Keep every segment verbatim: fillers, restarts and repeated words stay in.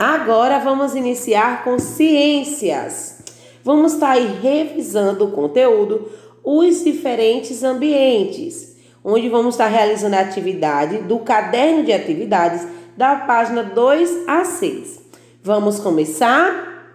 Agora vamos iniciar com ciências. Vamos estar aí revisando o conteúdo, os diferentes ambientes, onde vamos estar realizando a atividade do caderno de atividades da página dois a seis. Vamos começar?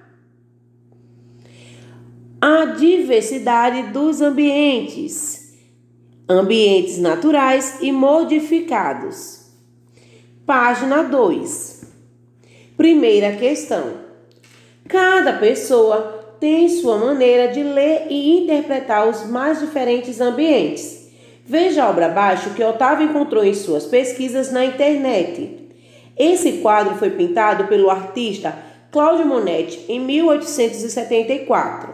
A diversidade dos ambientes. Ambientes naturais e modificados. Página dois. Primeira questão. Cada pessoa tem sua maneira de ler e interpretar os mais diferentes ambientes. Veja a obra abaixo que Otávio encontrou em suas pesquisas na internet. Esse quadro foi pintado pelo artista Claudio Monetti em mil oitocentos e setenta e quatro.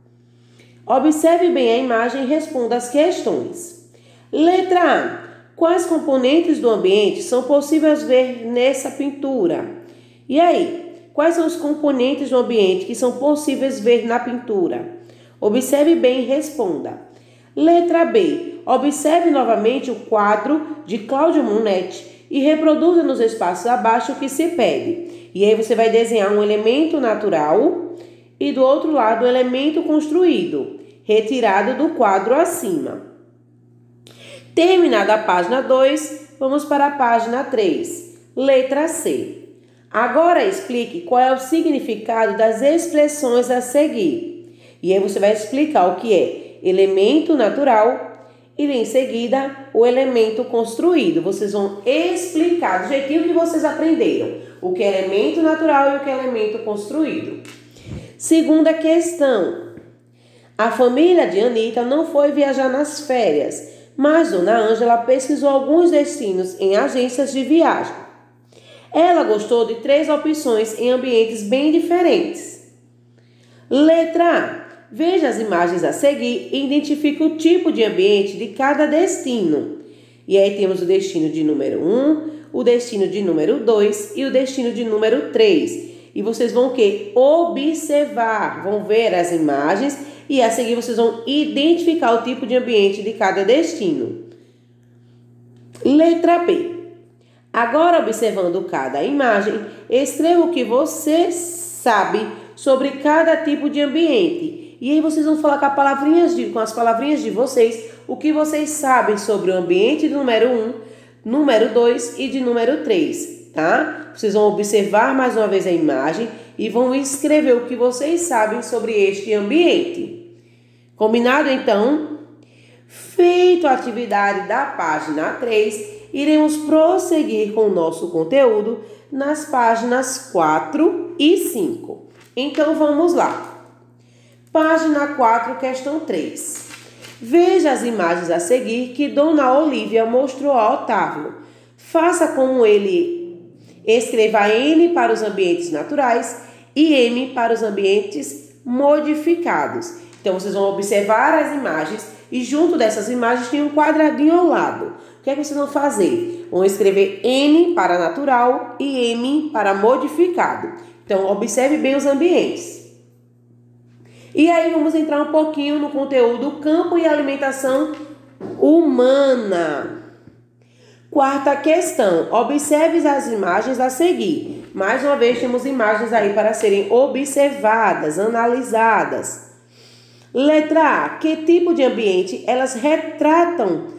Observe bem a imagem e responda as questões. Letra A. Quais componentes do ambiente são possíveis ver nessa pintura? E aí, quais são os componentes do ambiente que são possíveis ver na pintura? Observe bem e responda. Letra B. Observe novamente o quadro de Claudio Monetti e reproduza nos espaços abaixo o que se pede. E aí você vai desenhar um elemento natural e do outro lado o elemento construído, retirado do quadro acima. Terminada a página dois, vamos para a página três. Letra C. Agora explique qual é o significado das expressões a seguir. E aí você vai explicar o que é elemento natural e em seguida o elemento construído. Vocês vão explicar do jeitinho que vocês aprenderam o que é elemento natural e o que é elemento construído. Segunda questão. A família de Anita não foi viajar nas férias, mas Dona Ângela pesquisou alguns destinos em agências de viagem. Ela gostou de três opções em ambientes bem diferentes. Letra A. Veja as imagens a seguir e identifique o tipo de ambiente de cada destino. E aí temos o destino de número um, o destino de número dois e o destino de número três. E vocês vão o quê? Observar, vão ver as imagens e a seguir vocês vão identificar o tipo de ambiente de cada destino. Letra B. Agora, observando cada imagem, escreva o que você sabe sobre cada tipo de ambiente. E aí vocês vão falar com, as palavrinhas de, com as palavrinhas de vocês o que vocês sabem sobre o ambiente do número um, número dois e de número três, tá? Vocês vão observar mais uma vez a imagem e vão escrever o que vocês sabem sobre este ambiente. Combinado, então? Feito a atividade da página três, iremos prosseguir com o nosso conteúdo nas páginas quatro e cinco. Então, vamos lá. Página quatro, questão três. Veja as imagens a seguir que Dona Olívia mostrou a Otávio. Faça como ele. Escreva N para os ambientes naturais e M para os ambientes modificados. Então, vocês vão observar as imagens e junto dessas imagens tem um quadradinho ao lado. O que é que vocês vão fazer? Vão escrever N para natural e M para modificado. Então, observe bem os ambientes. E aí, vamos entrar um pouquinho no conteúdo campo e alimentação humana. Quarta questão. Observe as imagens a seguir. Mais uma vez, temos imagens aí para serem observadas, analisadas. Letra A. Que tipo de ambiente elas retratam?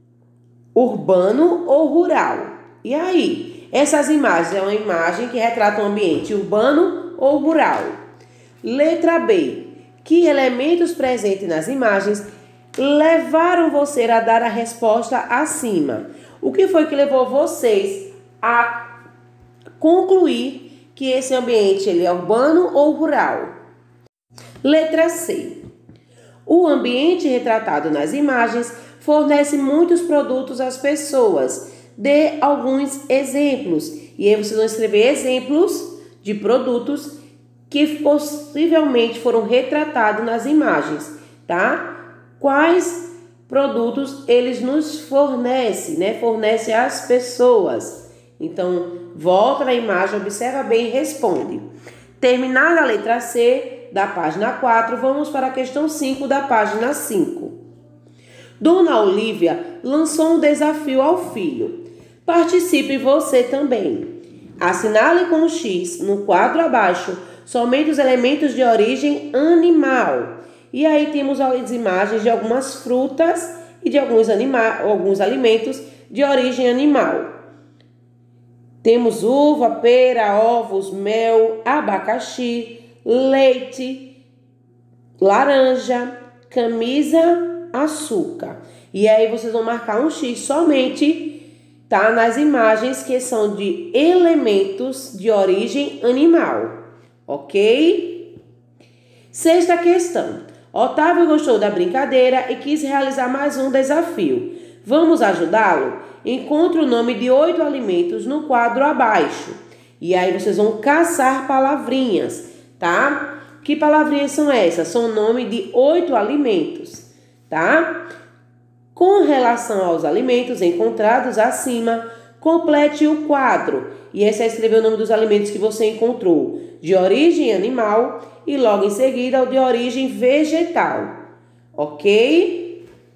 Urbano ou rural? E aí? Essas imagens é uma imagem que retrata um ambiente urbano ou rural. Letra B. Que elementos presentes nas imagens levaram você a dar a resposta acima? O que foi que levou vocês a concluir que esse ambiente ele é urbano ou rural? Letra C. O ambiente retratado nas imagens fornece muitos produtos às pessoas. Dê alguns exemplos. E aí vocês vão escrever exemplos de produtos que possivelmente foram retratados nas imagens, tá? Quais produtos eles nos fornecem, né? Fornece às pessoas. Então, volta na imagem, observa bem e responde. Terminada a letra C da página quatro, vamos para a questão cinco da página cinco. Dona Olívia lançou um desafio ao filho. Participe você também. Assinale com o X no quadro abaixo somente os elementos de origem animal. E aí temos as imagens de algumas frutas e de alguns, anima- alguns alimentos de origem animal. Temos uva, pera, ovos, mel, abacaxi, leite, laranja, camisa, açúcar. E aí vocês vão marcar um X somente, tá, nas imagens que são de elementos de origem animal, ok? Sexta questão. Otávio gostou da brincadeira e quis realizar mais um desafio. Vamos ajudá-lo? Encontre o nome de oito alimentos no quadro abaixo. E aí vocês vão caçar palavrinhas, tá? Que palavrinhas são essas? São o nome de oito alimentos, tá? Com relação aos alimentos encontrados acima, complete o quadro. E esse é escrever o nome dos alimentos que você encontrou de origem animal e logo em seguida o de origem vegetal, ok?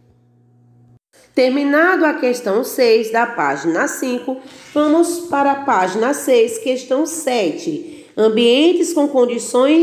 Terminado a questão seis da página cinco, vamos para a página seis, questão sete. Ambientes com condições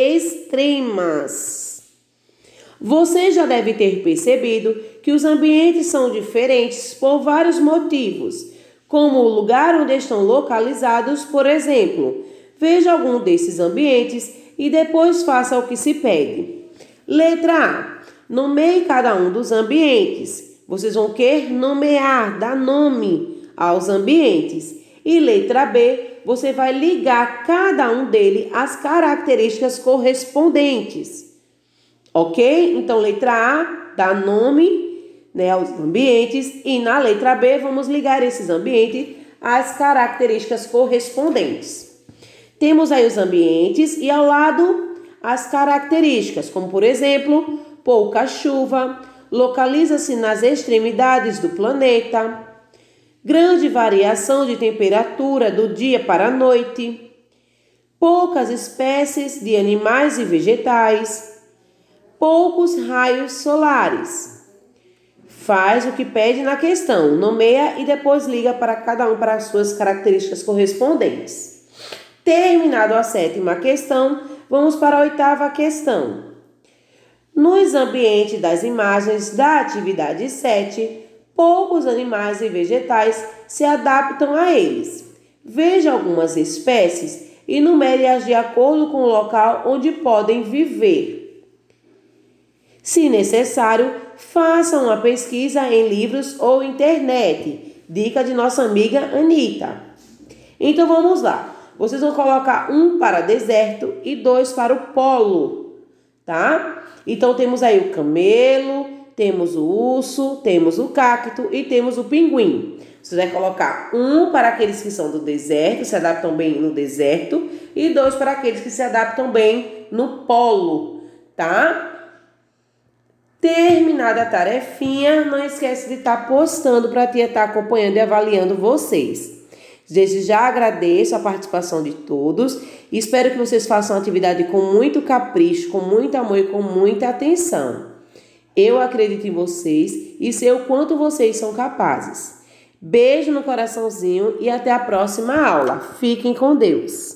extremas. Você já deve ter percebido que os ambientes são diferentes por vários motivos, como o lugar onde estão localizados, por exemplo. Veja algum desses ambientes e depois faça o que se pede. Letra A. Nomeie cada um dos ambientes. Vocês vão querer nomear, dar nome aos ambientes. E letra B, você vai ligar cada um deles às características correspondentes. Ok? Então, letra A, dá nome, né, aos ambientes. E na letra B, vamos ligar esses ambientes às características correspondentes. Temos aí os ambientes e ao lado as características, como por exemplo, pouca chuva, localiza-se nas extremidades do planeta, grande variação de temperatura do dia para a noite, poucas espécies de animais e vegetais, poucos raios solares. Faz o que pede na questão, nomeia e depois liga para cada um para as suas características correspondentes. Terminado a sétima questão, vamos para a oitava questão. Nos ambientes das imagens da atividade sete, poucos animais e vegetais se adaptam a eles. Veja algumas espécies e numere-as de acordo com o local onde podem viver. Se necessário, faça uma pesquisa em livros ou internet. Dica de nossa amiga Anitta. Então vamos lá. Vocês vão colocar um para deserto e dois para o polo, tá? Então, temos aí o camelo, temos o urso, temos o cacto e temos o pinguim. Você vai colocar um para aqueles que são do deserto, se adaptam bem no deserto, e dois para aqueles que se adaptam bem no polo, tá? Terminada a tarefinha, não esquece de estar postando para a tia estar acompanhando e avaliando vocês. Desde já agradeço a participação de todos e espero que vocês façam a atividade com muito capricho, com muito amor e com muita atenção. Eu acredito em vocês e sei o quanto vocês são capazes. Beijo no coraçãozinho e até a próxima aula. Fiquem com Deus.